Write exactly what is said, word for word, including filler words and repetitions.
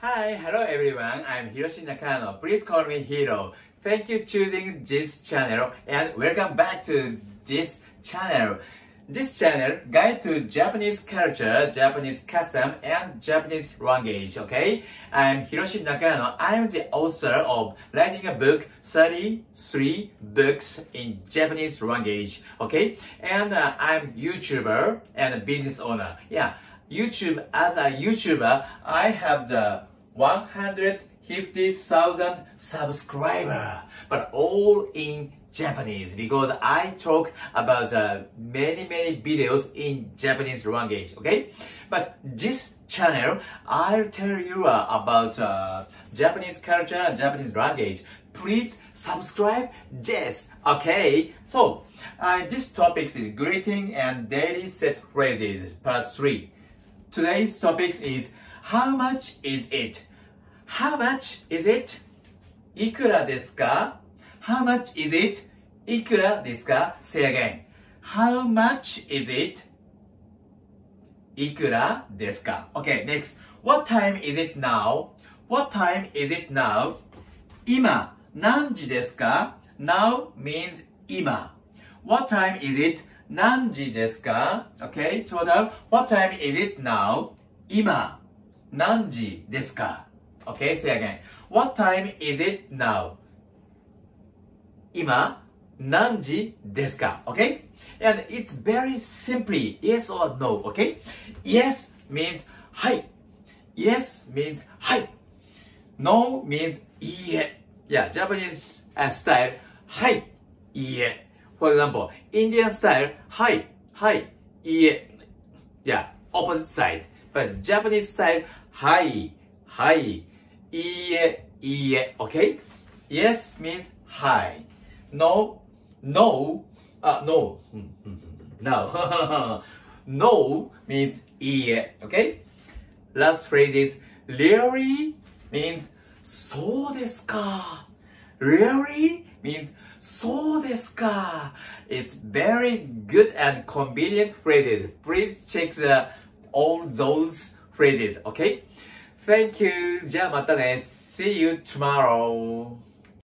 Hi, hello everyone. I'm Hiroshi Nakano. Please call me Hiro. Thank you choosing this channel and welcome back to this channel. This channel guide to Japanese culture, Japanese custom, and Japanese language. Okay, I'm Hiroshi Nakano. I'm the author of writing a book, thirty-three books in Japanese language. Okay, and uh, I'm YouTuber and a business owner. Yeah, YouTube as a YouTuber, I have the one hundred fifty thousand subscriber, but all in Japanese because I talk about uh, many many videos in Japanese language. Okay, but this channel I'll tell you uh, about uh, Japanese culture and Japanese language. Please subscribe this. Okay, so uh, this topic is greeting and daily set phrases part three. Today's topic is how much is it? How much is it? いくらですか? How much is it? いくらですか? Say again. How much is it? いくらですか? Okay, next. What time is it now? What time is it now? 今、何時ですか? Now means 今. What time is it? 何時ですか? Okay, total. What time is it now? 今、何時ですか? Okay, say again. What time is it now? 今、何時ですか? Okay? And it's very simply yes or no. Okay? Yes means はい. Yes means はい. No means いいえ. Yeah, Japanese uh, style はい、いいえ. For example, Indian style はい、はい、いいえ. Yeah, opposite side. But Japanese style はい、はい、いいえ、いいえ. Okay? Yes means はい. No, no, uh, no, no. No means いいえ. Okay? Last phrase is really means そうですか. Really means そうですか. It's very good and convenient phrases. Please check the, all those phrases. Okay? Thank you. じゃあまたね. See you tomorrow.